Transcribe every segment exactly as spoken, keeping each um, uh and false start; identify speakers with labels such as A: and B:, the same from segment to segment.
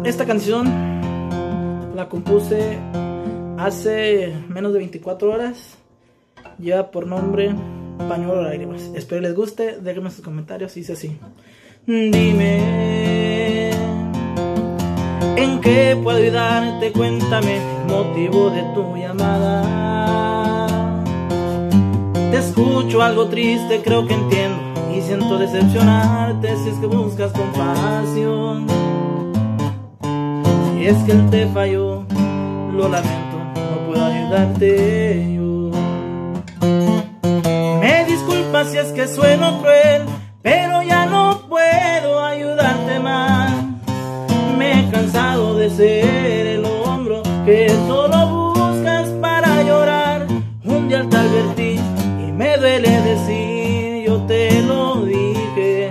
A: Esta canción la compuse hace menos de veinticuatro horas. Lleva por nombre Pañuelo de Lágrimas. Espero les guste, déjenme sus comentarios. Dice así: dime en qué puedo ayudarte, cuéntame el motivo de tu llamada. Te escucho algo triste, creo que entiendo y siento decepcionarte si es que buscas compasión. Si es que él te falló, lo lamento, no puedo ayudarte yo. Me disculpas si es que sueno cruel, pero ya no puedo ayudarte más. Me he cansado de ser el hombro que solo buscas para llorar. Un día te advertí y me duele decir, yo te lo dije,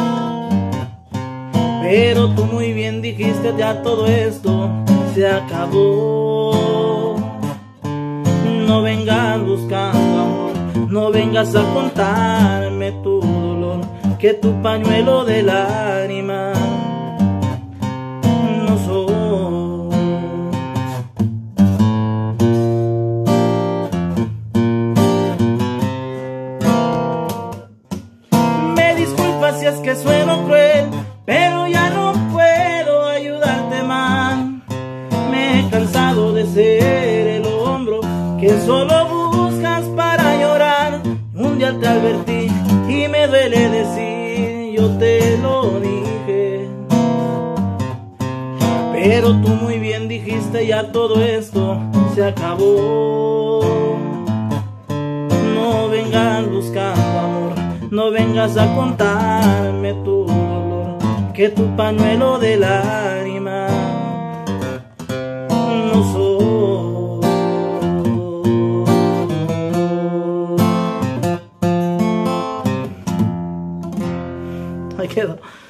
A: pero tú muy bien dijiste, ya todo esto se acabó. No vengas buscando amor, no vengas a contarme tu dolor, que tu pañuelo de lágrimas no soy. Me disculpas si es que sueno cruel, pero ya no puedo ayudarte más. Me he cansado de ser el hombro que solo buscas para llorar. Un día te advertí y me duele decir, yo te lo dije, pero tú muy bien dijiste, ya todo esto se acabó. No vengas buscando amor, no vengas a contarme tu dolor, que tu pañuelo de lágrimas no soy. Ahí quedó.